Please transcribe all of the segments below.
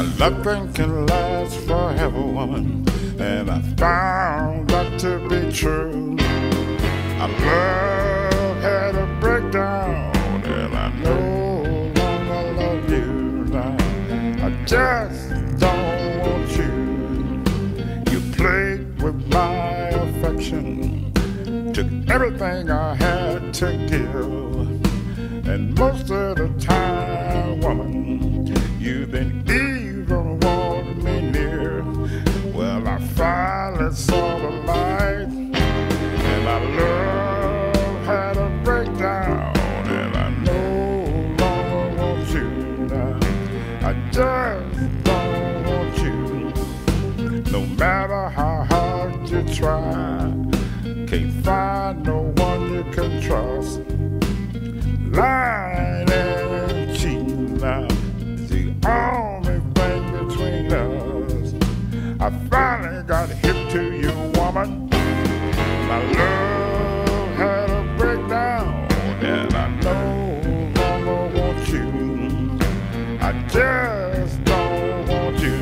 Nothing can last forever, woman, and I found that to be true. Our love had a breakdown, and I no longer love you now. I just don't want you. You played with my affection, took everything I had to give, and most of the time, woman, you didn't even want me near. Well, I finally saw the light, and our love had a breakdown, and I no longer want you now. I just don't want you. No matter how hard you try, can't find no one you can trust. Lying and cheating now is the only thing between us. I finally got hip to you, woman. My love had a breakdown, and I no longer want you. I just don't want you.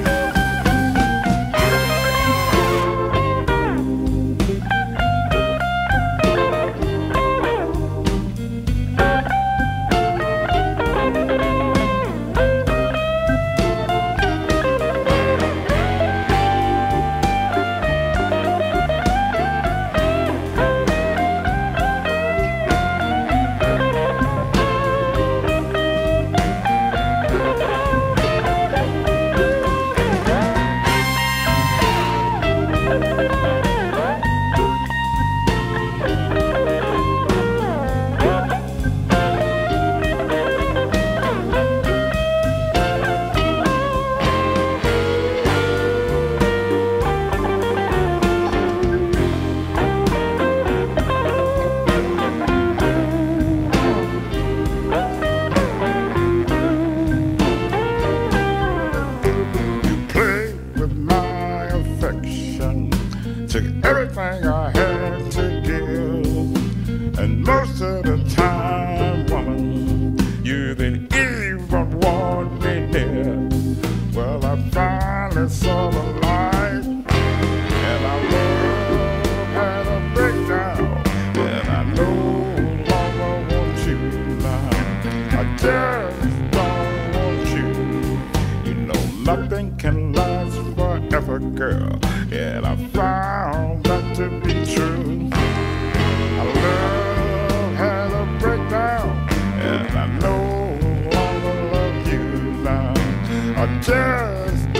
Took everything I had to give, and most of the time, woman, you didn't even want me near. Well, I finally saw the light, and our love had a breakdown, and I no longer want you now. I just don't want you. You know nothing can last forever, girl, and I found that to be true. Our love had a breakdown, and I no longer love you now. I just